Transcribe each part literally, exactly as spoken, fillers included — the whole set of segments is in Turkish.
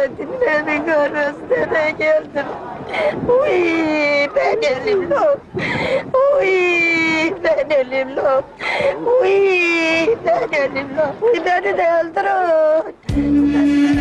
Dinlemin görmesine geldim. Uy, ben elimle. Uy, ben elimle. Uy, ben elimle. Uy, beni de öldürün.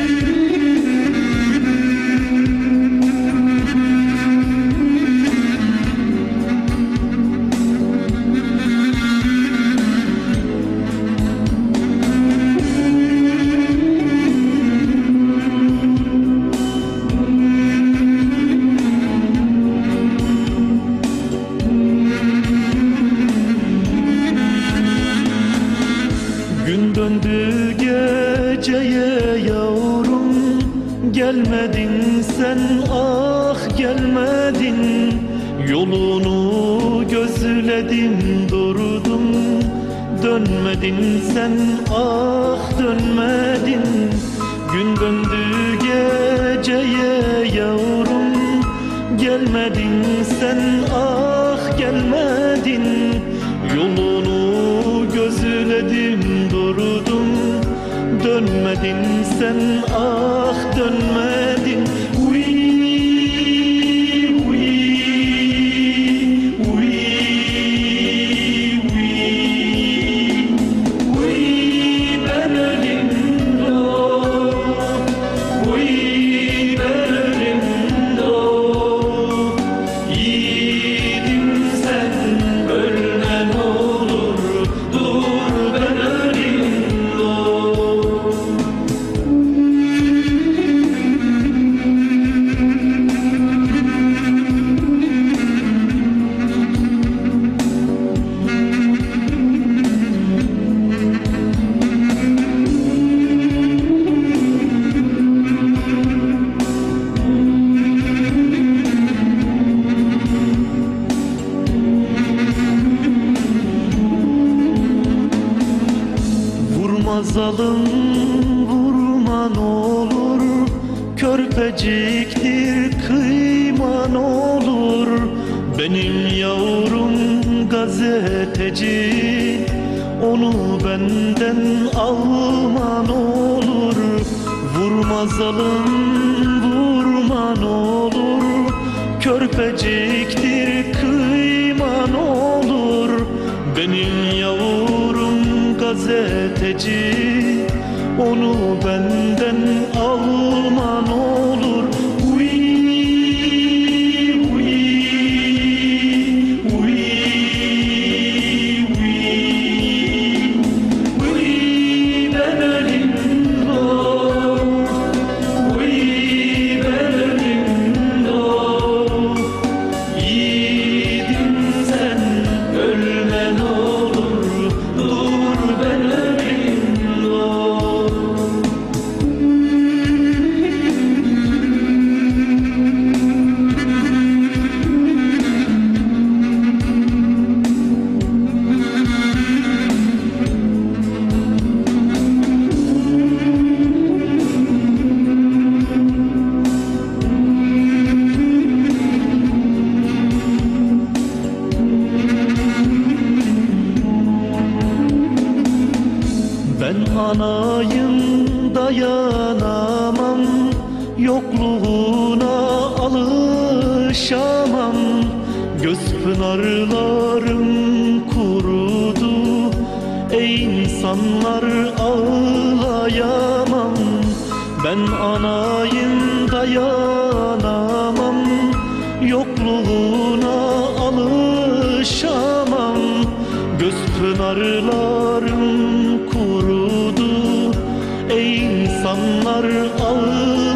Gün döndü geceye yavrum, gelmedin sen ah gelmedin. Yolunu gözledim durdum, dönmedin sen ah dönmedin. Gün döndü geceye yavrum, gelmedin sen ah gelmedin. Yolunu gözledim durdum, dönmedin sen ah dönmedin. Uy, uy, uy, uy, uy, ben elimde, uy, ben elimde. Yiğidim sen ölme ne olur, dur ben elimde. Vurma zalim vurma ne olur, körpeciktir kıyma ne olur. Benim yavrum gazeteci, onu benden alma ne olur. Vurma zalim vurma ne olur, körpeciktir kıyma ne olur. Benim yavrum gazeteci, onu benden alma ne olur. Uy, uy, uy, uy, uy, ben elimde, uy, ben elimde. Yiğidim sen ölme ne olur, dur ben elimde. Ben anayım dayanamam, yokluğuna alışamam. Göz pınarlarım kurudu, ey insanlar ağlayamam. Ben anayım dayanamam, yokluğuna alışamam. Göz pınarlarım kurudu, ey insanlar ağlayamam.